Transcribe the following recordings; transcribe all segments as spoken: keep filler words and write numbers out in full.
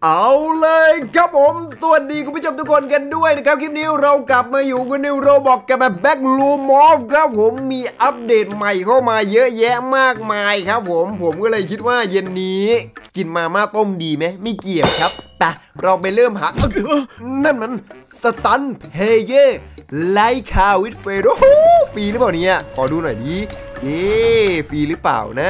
เอาเลยครับผมสวัสดีคุณผู้ชมทุกคนกันด้วยนะครับคลิปนี้เรากลับมาอยู่กันในโรบอกกับแบบแบ็กลูมอฟครับผมมีอัปเดตใหม่เข้ามาเยอะแยะมากมายครับผมผมก็เลยคิดว่าเย็นนี้กินมาม่าต้มดีไหมไม่เกี่ยวครับแต่เราไปเริ่มหานั่นมันสตันเฮเย่ไลคาวิดเฟโรฟรีหรือเปล่าเนี่ยขอดูหน่อยดิเอ๊ฟรีหรือเปล่านะ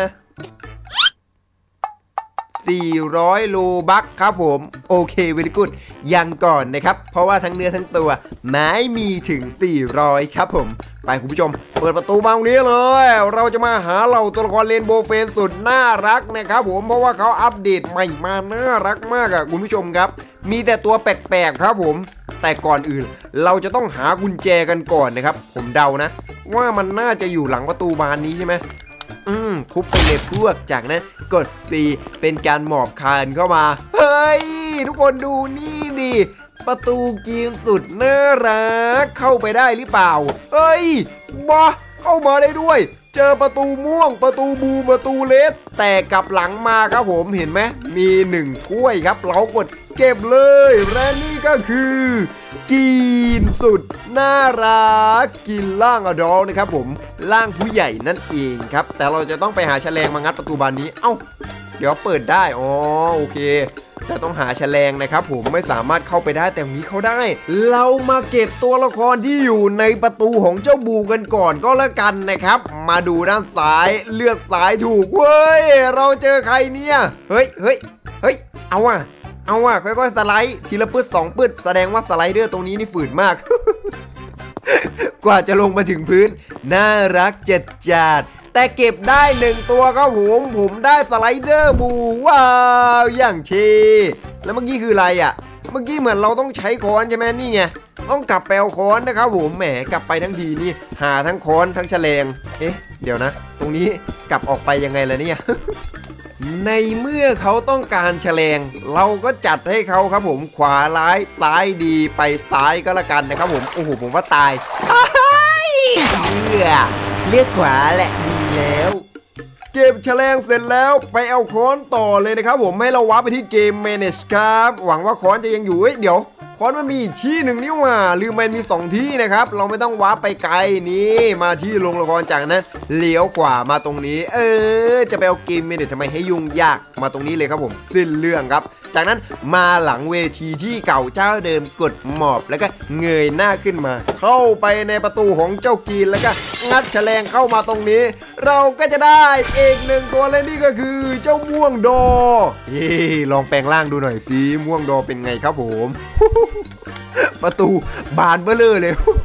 สี่ร้อยโลบัคครับผมโอเคเวลิกุดยังก่อนนะครับเพราะว่าทั้งเนื้อทั้งตัวไม้มีถึงสี่ร้อยครับผมไปคุณผู้ชมเปิดประตูมาตรงนี้เลยเราจะมาหาเหล่าตัวละครเรนโบว์เฟนสุดน่ารักนะครับผมเพราะว่าเขาอัปเดตใหม่มาน่ารักมากอ่ะคุณผู้ชมครับมีแต่ตัวแปลกๆครับผมแต่ก่อนอื่นเราจะต้องหากุญแจกันก่อนนะครับผมเดานะว่ามันน่าจะอยู่หลังประตูบานนี้ใช่ไหมอืมทุบไปเลยพวกจากนั้นกด C เป็นการหมอบคานเข้ามาเฮ้ยทุกคนดูนี่ดิประตูจีนสุดน่ารักเข้าไปได้หรือเปล่าเฮ้ยบ้าเข้ามาได้ด้วยเจอประตูม่วงประตูบูประตูเลสแต่กลับหลังมาครับผมเห็นไหมมีหนึ่งถ้วยครับเรากดเก็บเลยและนี่ก็คือกินสุดน่ารักกินล่างอดอลนะครับผมล่างผู้ใหญ่นั่นเองครับแต่เราจะต้องไปหาแฉลงมางัดประตูบานนี้เอ้าเดี๋ยวเปิดได้อ๋อโอเคแต่ต้องหาแฉลงนะครับผมไม่สามารถเข้าไปได้แต่นี้เข้าได้เรามาเก็บตัวละครที่อยู่ในประตูของเจ้าบูกันก่อนก็แล้วกันนะครับมาดูด้านซ้ายเลือกซ้ายถูกเว้ยเราเจอใครเนี่ยเฮ้ยเฮ้ยเฮ้ยเอาว่ะเอาว่ะค่อยๆสไลด์ทีละปื้ดสองปื้ดแสดงว่าสไลเดอร์ตรงนี้นี่ฝืดมาก กว่าจะลงมาถึงพื้นน่ารักจัดจัดแต่เก็บได้หนึ่งตัวครับผมผมได้สไลเดอร์บูว้าวอย่างเท่แล้วเมื่อกี้คืออะไรอ่ะเมื่อกี้เหมือนเราต้องใช้ค้อนใช่ไหมนี่ไงต้องกลับไปเอาค้อนนะครับผมแหมกลับไปทั้งทีนี่หาทั้งค้อนทั้งแฉลงเอ๊ะเดี๋ยวนะตรงนี้กลับออกไปยังไงล่ะเนี่ย ในเมื่อเขาต้องการแฉลงเราก็จัดให้เขาครับผมขวาร้ายซ้ายดีไปซ้ายก็แล้วกันนะครับผมโอ้โหผมว่าตายเลือกเลือกขวาแหละดีแล้วเก็บแฉลงเสร็จแล้วไปเอาค้อนต่อเลยนะครับผมให้เราว้าไปที่เกม Manage ครับหวังว่าค้อนจะยังอยู่เฮ้ยเดี๋ยวค้อนมันมีอีกที่หนึ่งนี่หว่าลืมมันมีสองที่นะครับเราไม่ต้องว้าไปไกลนี่มาที่ลงละครจากนั้นเลี้ยวขวามาตรงนี้เออจะไปเอาเกม Manage ทำไมให้ยุ่งยากมาตรงนี้เลยครับผมสิ้นเรื่องครับจากนั้นมาหลังเวทีที่เก่าเจ้าเดิมกดหมอบแล้วก็เงยหน้าขึ้นมาเข้าไปในประตูของเจ้ากีนแล้วก็งัดแฉลงเข้ามาตรงนี้เราก็จะได้เอกหนึ่งตัวและนี่ก็คือเจ้าม่วงดอเฮ้ลองแปลงร่างดูหน่อยสิม่วงดอเป็นไงครับผม ประตูบานเบ้อเลย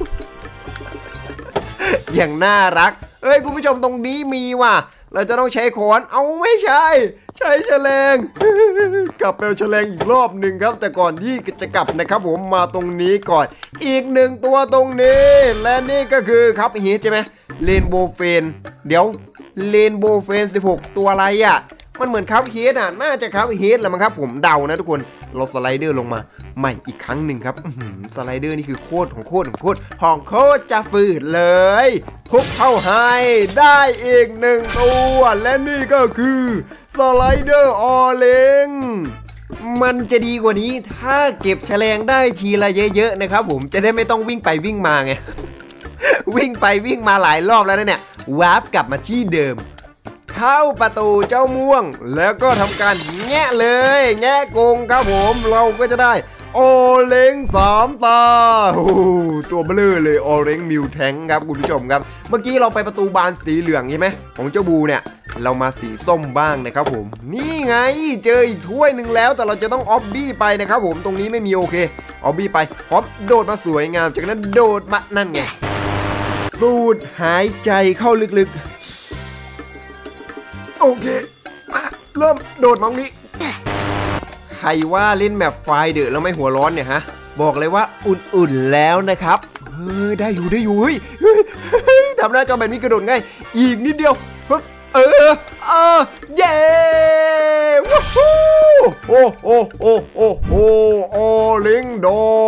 อย่างน่ารักเอ้ยคุณผู้ชมตรงนี้มีว่ะเราจะต้องใช้ค้อนเอาไม่ใช่ใช้แฉลง กลับไปเอาแฉลงอีกรอบหนึ่งครับแต่ก่อนที่จะกลับนะครับผมมาตรงนี้ก่อนอีกหนึ่งตัวตรงนี้และนี่ก็คือครับเฮดใช่ไหมเรนโบว์เฟนเดี๋ยวเรนโบว์เฟนสิบหกตัวอะไรอ่ะมันเหมือนครับเฮดอ่ะน่าจะครับเฮดแหละมั้งครับผมเดานะทุกคนเราสไลเดอร์ลงมาใหม่อีกครั้งหนึ่งครับสไลเดอร์นี่คือโคตรของโคตรของโคตรของโคตรจะฝืดเลยทุบเข้าให้ได้อีกหนึ่งตัวและนี่ก็คือสไลเดอร์ออเรนจ์มันจะดีกว่านี้ถ้าเก็บแฉลงได้ทีละเยอะๆนะครับผมจะได้ไม่ต้องวิ่งไปวิ่งมาไง วิ่งไปวิ่งมาหลายรอบแล้วนะเนี่ยวาร์ปกลับมาที่เดิมเข้าประตูเจ้าม่วงแล้วก็ทำการแงะเลยแงะกงครับผมเราก็จะได้ออเร็งสามตาโอ้ตัวเบลอเลยออเร็งมิวแทงครับคุณผู้ชมครับเมื่อกี้เราไปประตูบานสีเหลืองใช่ไหมของเจ้าบูเนี่ยเรามาสีส้มบ้างนะครับผมนี่ไงเจออีกถ้วยหนึ่งแล้วแต่เราจะต้องออฟบี้ไปนะครับผมตรงนี้ไม่มีโอเคออฟบี้ไปพร้อมโดดมาสวยงามจากนั้นโดดมานั่นไงสูดหายใจเข้าลึกๆโอเคเริ่มโดดมองนี้ใครว่าเล่นแมปไฟเดอแล้วไม่หัวร้อนเนี่ยฮะบอกเลยว่าอุ่นๆแล้วนะครับเฮ้ยได้อยู่ได้อยู่เฮ้ยทำหน้าจอแบบนี้กระโดดง่ายอีกนิดเดียวเออเออเย้วู้ฮู้โอ้โอ้โอ้โอ้โอ้ออเร็งดอใน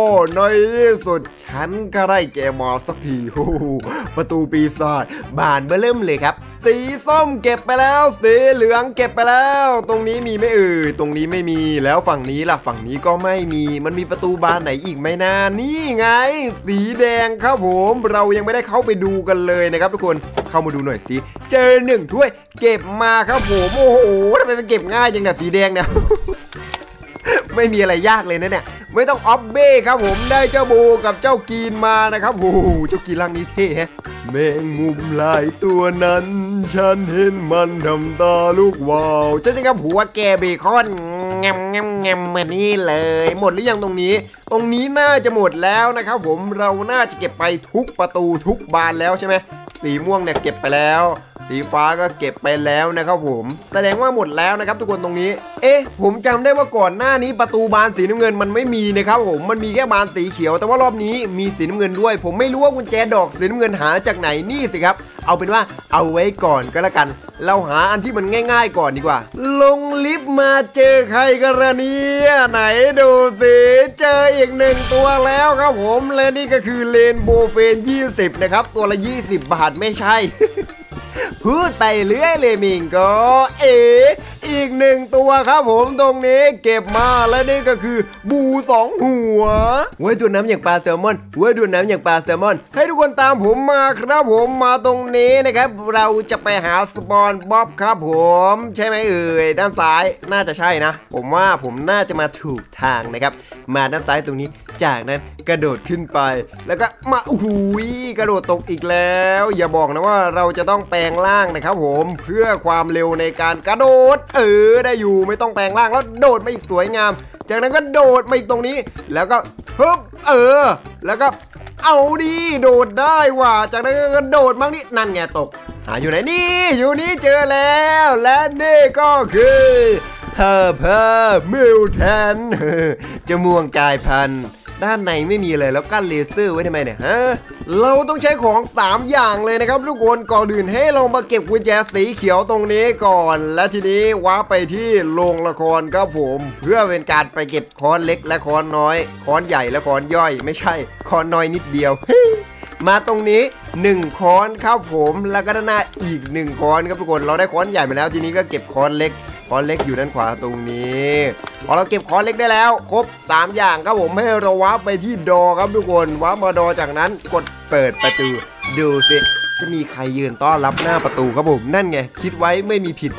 ที่สุดฉันก็ได้แกมาสักทีโอ้โหประตูปีศาจบานเบ้อเริ่มเลยครับสีส้มเก็บไปแล้วสีเหลืองเก็บไปแล้วตรงนี้มีไม่เอ่ยตรงนี้ไม่มีแล้วฝั่งนี้ล่ะฝั่งนี้ก็ไม่มีมันมีประตูบานไหนอีกไหมนะนี่ไงสีแดงครับผมเรายังไม่ได้เข้าไปดูกันเลยนะครับทุกคนเข้ามาดูหน่อยสิเจอหนึ่งถ้วยเก็บมาครับผมโอ้โหทำไมมันเก็บง่ายจังเนี่ยสีแดงเนี่ย ไม่มีอะไรยากเลยนะเนี่ยไม่ต้องออฟเบ้ครับผมได้เจ้าโบกับเจ้ากีนมานะครับโอ้โหเจ้ากีนร่างนี้เท่ฮะแมงมุมลายตัวนั้นฉันเห็นมันทำตาลูกวาวฉันจะกับหัวแกเบคอนงำงำงำมานี่เลยหมดหรือยังตรงนี้ตรงนี้น่าจะหมดแล้วนะครับผมเราน่าจะเก็บไปทุกประตูทุกบานแล้วใช่ไหมสีม่วงเนี่ยเก็บไปแล้วสีฟ้าก็เก็บไปแล้วนะครับผมแสดงว่าหมดแล้วนะครับทุกคนตรงนี้เอ๊ะผมจำได้ว่าก่อนหน้านี้ประตูบานสีน้ำเงินมันไม่มีนะครับผมมันมีแค่บานสีเขียวแต่ว่ารอบนี้มีสีน้ำเงินด้วยผมไม่รู้ว่ากุญแจดอกสีน้ำเงินหาจากไหนนี่สิครับเอาเป็นว่าเอาไว้ก่อนก็แล้วกันเราหาอันที่มันง่ายๆก่อนดีกว่าลงลิฟต์มาเจอใครกันละเนี่ยไหนดูสิเจออีกหนึ่งตัวแล้วครับผมและนี่ก็คือเลนโบว์เฟนยี่สิบนะครับตัวละยี่สิบบาทไม่ใช่ พูดไปเรื่อยเลยมิงก็เอ๋อีกหนึ่งตัวครับผมตรงนี้เก็บมาและนี่ก็คือบูสองหัวไว้ดูน้ำอย่างปลาแซลมอนไว้ดูน้ำอย่างปลาแซลมอนให้ทุกคนตามผมมาครับผมมาตรงนี้นะครับเราจะไปหาสปอนบ๊อบครับผมใช่ไหมเอ่ยด้านซ้ายน่าจะใช่นะผมว่าผมน่าจะมาถูกทางนะครับมาด้านซ้ายตรงนี้จากนั้นกระโดดขึ้นไปแล้วก็มาโอ้โหกระโดดตกอีกแล้วอย่าบอกนะว่าเราจะต้องแปลงร่างนะครับผมเพื่อความเร็วในการกระโดดเออได้อยู่ไม่ต้องแปลงร่างแล้วโดดมาอีกสวยงามจากนั้นก็โดดมาอีกตรงนี้แล้วก็ฮึบเออแล้วก็เอาดีโดดได้ว่ะจากนั้นก็โดดมั่งนี่นั่นไงตกหาอยู่ไหนนี่อยู่นี่เจอแล้วและนี่ก็คือเธอเพอมิวแทนจมูกกายพันธุ์ด้านในไม่มีเลยแล้วกั้นเลเซอร์ไว้ทำไมเนี่ยฮะเราต้องใช้ของสามอย่างเลยนะครับทุกคนก่อนอื่นให้เรามาเก็บกุญแจสีเขียวตรงนี้ก่อนและทีนี้ว้าไปที่โรงละครครับผมเพื่อเป็นการไปเก็บค้อนเล็กและค้อนน้อยค้อนใหญ่และค้อนย่อยไม่ใช่ค้อนน้อยนิดเดียว มาตรงนี้หนึ่งค้อนครับผมแล้วก็ด้านหน้าอีกหนึ่งค้อนครับทุกคนเราได้ค้อนใหญ่มาแล้วทีนี้ก็เก็บค้อนเล็กค้อนเล็กอยู่ด้านขวาตรงนี้พอเราเก็บค้อนเล็กได้แล้วครบสามอย่างครับผมให้เราวาร์ปไปที่ดอครับทุกคนวาร์ปมาดอจากนั้นกดเปิดประตูดูสิจะมีใครยืนต้อนรับหน้าประตูครับผมนั่นไงคิดไว้ไม่มีผิด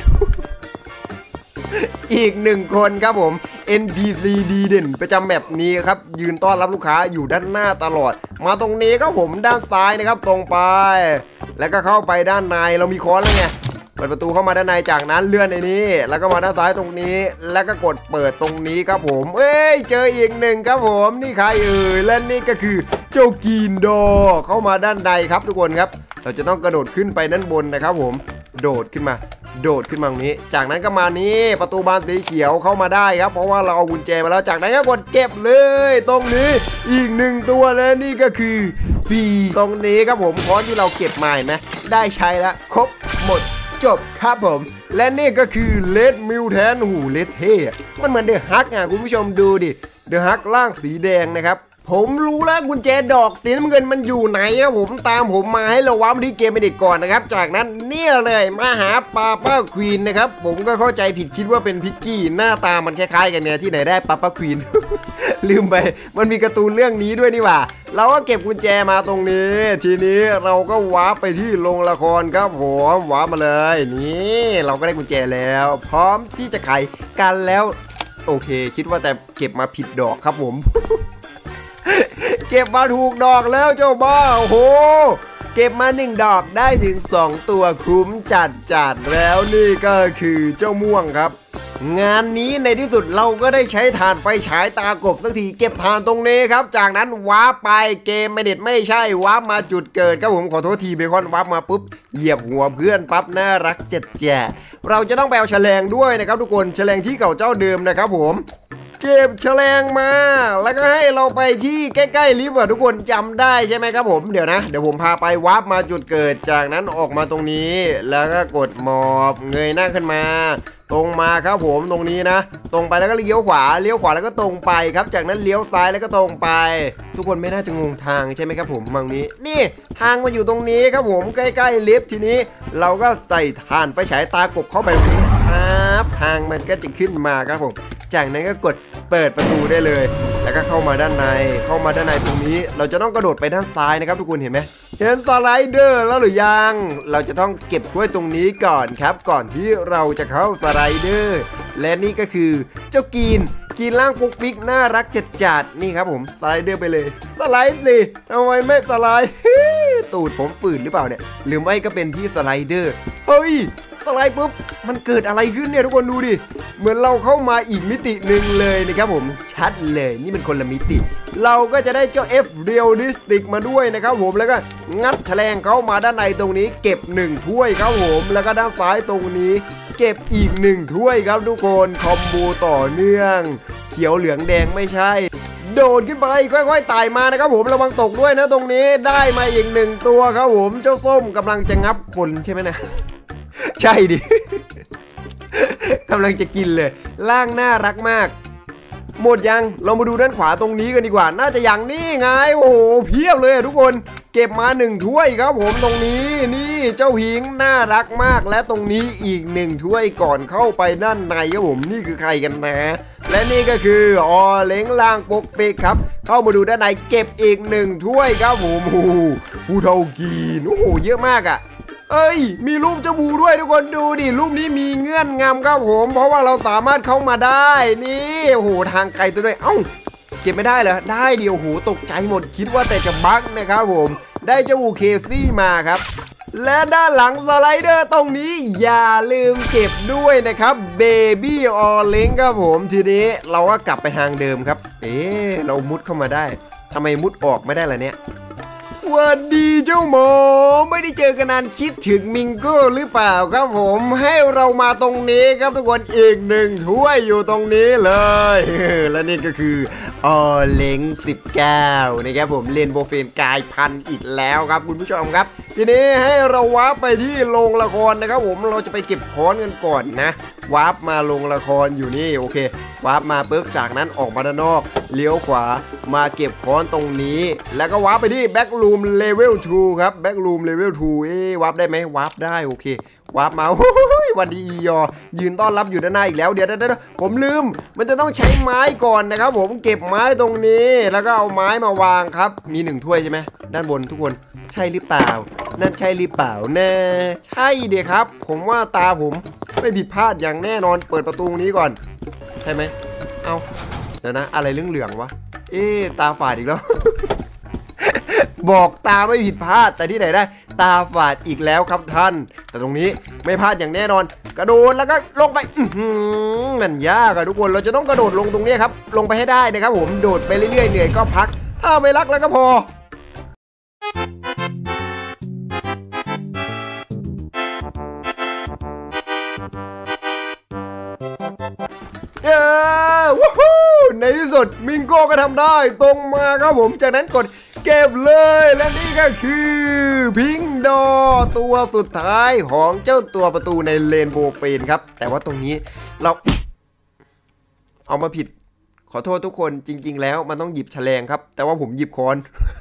อีกหนึ่งคนครับผม เอ็น พี ซี ดีเด่นประจำแบบนี้ครับยืนต้อนรับลูกค้าอยู่ด้านหน้าตลอดมาตรงนี้ครับผมด้านซ้ายนะครับตรงไปแล้วก็เข้าไปด้านในเรามีค้อนแล้วไงเปิดประตูเข้ามาด้านในจากนั้นเลื่อนในนี้แล้วก็มาด้านซ้ายตรงนี้แล้วก็กดเปิดตรงนี้ครับผมเอ้ยเจออีกหนึ่งครับผมนี่ใครเอ่ยและนี่ก็คือเจ้ากีนดอเข้ามาด้านในครับทุกคนครับเราจะต้องกระโดดขึ้นไปด้านบนนะครับผมโดดขึ้นมาโดดขึ้นมาตรงนี้จากนั้นก็มานี้ประตูบานสีเขียวเข้ามาได้ครับเพราะว่าเราเอากุญแจมาแล้วจากนั้นก็กดเก็บเลยตรงนี้อีกหนึ่งตัวและนี่ก็คือปีตรงนี้ครับผมค้อนที่เราเก็บมาเห็นไหมได้ใช้แล้วครบหมดจบครับผมและนี่ก็คือเลดมิวแทนหูเลดเท่มันเหมือนเดอะฮักอ่ะคุณผู้ชมดูดิเดอะฮักร่างสีแดงนะครับผมรู้แล้วกุญแจดอกสีน้ำเงินมันอยู่ไหนครับผมตามผมมาให้เราว้ามาที่เกมเด็กก่อนนะครับจากนั้นเนี่ยเลยมาหาปาป้าควีนนะครับผมก็เข้าใจผิดคิดว่าเป็นพิกกี้หน้าตามันคล้ายๆกันเนี่ยที่ไหนได้ปาป้าควีน ลืมไปมันมีการ์ตูนเรื่องนี้ด้วยนี่หว่าเราก็เก็บกุญแจมาตรงนี้ทีนี้เราก็ว้าไปที่โรงละครครับผมว้ามาเลยนี่เราก็ได้กุญแจแล้วพร้อมที่จะไขกันแล้วโอเคคิดว่าแต่เก็บมาผิดดอกครับผม เก็บมาถูกดอกแล้วเจ้าบ้าโอ้โหเก็บมาหนึ่งดอกได้ถึงสองตัวคุ้มจัดจัดแล้วนี่ก็คือเจ้าม่วงครับงานนี้ในที่สุดเราก็ได้ใช้ถ่านไฟฉายตากบสักทีเก็บถ่านตรงนี้ครับจากนั้นวาร์ปไปเกมไม่เด็ดไม่ใช่วาร์ปมาจุดเกิดครับผมขอโทษทีเบคอนวาร์ปมาปุ๊บเหยียบหัวเพื่อนปั๊บน่ารักเจ็ดแจ๋เราจะต้องไปเอาแฉลงด้วยนะครับทุกคนแฉลงที่เก่าเจ้าเดิมนะครับผมเก็บแฉลงมาแล้วก็ให้เราไปที่ใกล้ๆลิฟต์ทุกคนจำได้ใช่ไหมครับผมเดี๋ยวนะเดี๋ยวผมพาไปวาร์ปมาจุดเกิดจากนั้นออกมาตรงนี้แล้วก็กดหมอบเงยหน้าขึ้นมาตรงมาครับผมตรงนี้นะตรงไปแล้วก็เลี้ยวขวาเลี้ยวขวาแล้วก็ตรงไปครับจากนั้นเลี้ยวซ้ายแล้วก็ตรงไปทุกคนไม่น่าจะงงทางใช่ไหมครับผมตรงนี้นี่ทางมาอยู่ตรงนี้ครับผมใกล้ๆลิฟต์ทีนี้เราก็ใส่ถ่านไฟฉายตากบเข้าไปตรงนี้ครับทางมันก็จะขึ้นมาครับผมจากนั้นก็กดเปิดประตูได้เลยแล้วก็เข้ามาด้านในเข้ามาด้านในตรงนี้เราจะต้องกระโดดไปด้านซ้ายนะครับทุกคนเห็นไหมเห็นสไลเดอร์แล้วหรือยังเราจะต้องเก็บถ้วยตรงนี้ก่อนครับก่อนที่เราจะเข้าสไลเดอร์และนี่ก็คือเจ้ากีนกีนล่างปุ๊กปิ๊กน่ารักจัดจัดนี่ครับผมสไลเดอร์ไปเลยสไลด์สิทำไมไม่สไลด์ ตูดผมฝืนหรือเปล่าเนี่ยหรือไม่ก็เป็นที่สไลเดอร์เฮ้ยสไลด์ปุ๊บมันเกิดอะไรขึ้นเนี่ยทุกคนดูดิเหมือนเราเข้ามาอีกมิติหนึ่งเลยนะครับผมชัดเลยนี่เป็นคนละมิติเราก็จะได้เจ้า F Realistic มาด้วยนะครับผมแล้วก็งัดแฉลงเข้ามาด้านในตรงนี้เก็บหนึ่งถ้วยครับผมแล้วก็ด้านซ้ายตรงนี้เก็บอีกหนึ่งถ้วยครับทุกคนคอมโบต่อเนื่องเขียวเหลืองแดงไม่ใช่โดดขึ้นไปค่อยๆไต่มานะครับผมระวังตกด้วยนะตรงนี้ได้มาอีกหนึ่งตัวครับผมเจ้าส้มกำลังจะงับคนใช่ไหมนะใช่ดิ กำลังจะกินเลยล่างน่ารักมากหมดยังเรามาดูด้านขวาตรงนี้กันดีกว่าน่าจะอย่างนี้ไงโอ้โหเพียบเลยทุกคนเก็บมาหนึ่งถ้วยครับผมตรงนี้นี่เจ้าหิงน่ารักมากและตรงนี้อีกหนึ่งถ้วยก่อนเข้าไปด้านในครับผมนี่คือใครกันนะและนี่ก็คือออเล้งล่างปกปิกครับเข้ามาดูด้านในเก็บอีกหนึ่งถ้วยครับผมโอ้โหผู้เท่ากีนโอ้โหเยอะมากอะเอ้ยมีรูปเจ้าบูด้วยทุกคนดูดิรูปนี้มีเงื่อนงำครับผมเพราะว่าเราสามารถเข้ามาได้นี่โอ้โหทางไกลซะด้วยเอ้าเก็บไม่ได้เหรอได้เดียวโอ้โหตกใจหมดคิดว่าแต่จะบั๊กนะครับผมได้เจ้าบูเคซี่มาครับและด้านหลังสไลเดอร์ตรงนี้อย่าลืมเก็บด้วยนะครับเบบี้ออเล้งครับผมทีนี้เราก็กลับไปทางเดิมครับเอ๊ะเรามุดเข้ามาได้ทำไมมุดออกไม่ได้ล่ะเนี่ยสวัสดีเจ้าหมอไม่ได้เจอกันนานคิดถึงมิงโก้หรือเปล่าครับผมให้เรามาตรงนี้ครับทุกคนอีกหนึ่งถ้วยอยู่ตรงนี้เลยและนี่ก็คือออเล้งสิบเก้านะครับผมเรียนโบเฟนกายพันธุ์อีกแล้วครับคุณผู้ชมครับทีนี้ให้เราวาร์ปไปที่โรงละครนะครับผมเราจะไปเก็บค้อนกันก่อนนะวาร์ปมาโรงละครอยู่นี่โอเควาร์ปมาปุ๊บจากนั้นออกมาด้านนอกเลี้ยวขวามาเก็บค้อนตรงนี้แล้วก็วาร์ปไปที่แบ็กรูมเลเวลสองครับแบ็กรูมเลเวลสองเอ๊ะวาร์ปได้ไหมวาร์ปได้โอเควาร์ปมาโอ้ยวันดีอียอยืนต้อนรับอยู่ด้านหน้าอีกแล้วเดี๋ยวเดี๋ยวผมลืมมันจะต้องใช้ไม้ก่อนนะครับผมเก็บไม้ตรงนี้แล้วก็เอาไม้มาวางครับมีหนึ่งถ้วยใช่ไหมด้านบนทุกคนใช่หรือเปล่านั่นใช่หรือเปล่าแน่ใช่เดี๋ยวครับผมว่าตาผมไม่ผิดพลาดอย่างแน่นอนเปิดประตูนี้ก่อนใช่ไหมเอาเดี๋ยวนะอะไรเรื่องเหลืองวะเอ๊ะตาฝาดอีกแล้ว บอกตาไม่ผิดพลาดแต่ที่ไหนได้ตาฝาดอีกแล้วครับท่านแต่ตรงนี้ไม่พลาดอย่างแน่นอนกระโดดแล้วก็ลงไปมันยากอะทุกคนเราจะต้องกระโดดลงตรงนี้ครับลงไปให้ได้นะครับผมโดดไปเรื่อยๆเหนื่อยก็พักถ้าไม่รักแล้วก็พอเย้วู้ฮู้ในที่สุดมิงโก้ก็ทำได้ตรงมาครับผมจากนั้นกดเก็บเลยและนี่ก็คือพิงดอตัวสุดท้ายของเจ้าตัวประตูในเลนโบว์เฟนครับแต่ว่าตรงนี้เราเอามาผิดขอโทษทุกคนจริงๆแล้วมันต้องหยิบแฉลงครับแต่ว่าผมหยิบค้อน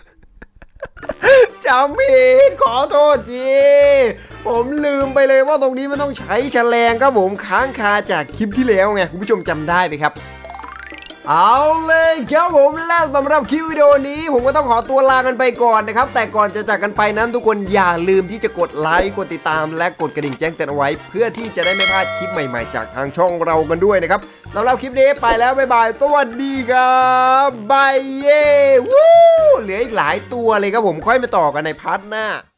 จำผิดขอโทษทีผมลืมไปเลยว่าตรงนี้มันต้องใช้แฉลงครับผมค้างคาจากคลิปที่แล้วไงคุณผู้ชมจำได้ไหมครับเอาเลยครับผมและสำหรับคลิปวิดีโอนี้ผมก็ต้องขอตัวลากันไปก่อนนะครับแต่ก่อนจะจากกันไปนั้นทุกคนอย่าลืมที่จะกดไลค์กดติดตามและกดกระดิ่งแจ้งเตือนเอาไว้เพื่อที่จะได้ไม่พลาดคลิปใหม่ๆจากทางช่องเรากันด้วยนะครับสำหรับคลิปนี้ไปแล้วบ๊ายบายสวัสดีครับบายเย่วู้เหลืออีกหลายตัวเลยครับผมค่อยมาต่อกันในพาร์ทหน้า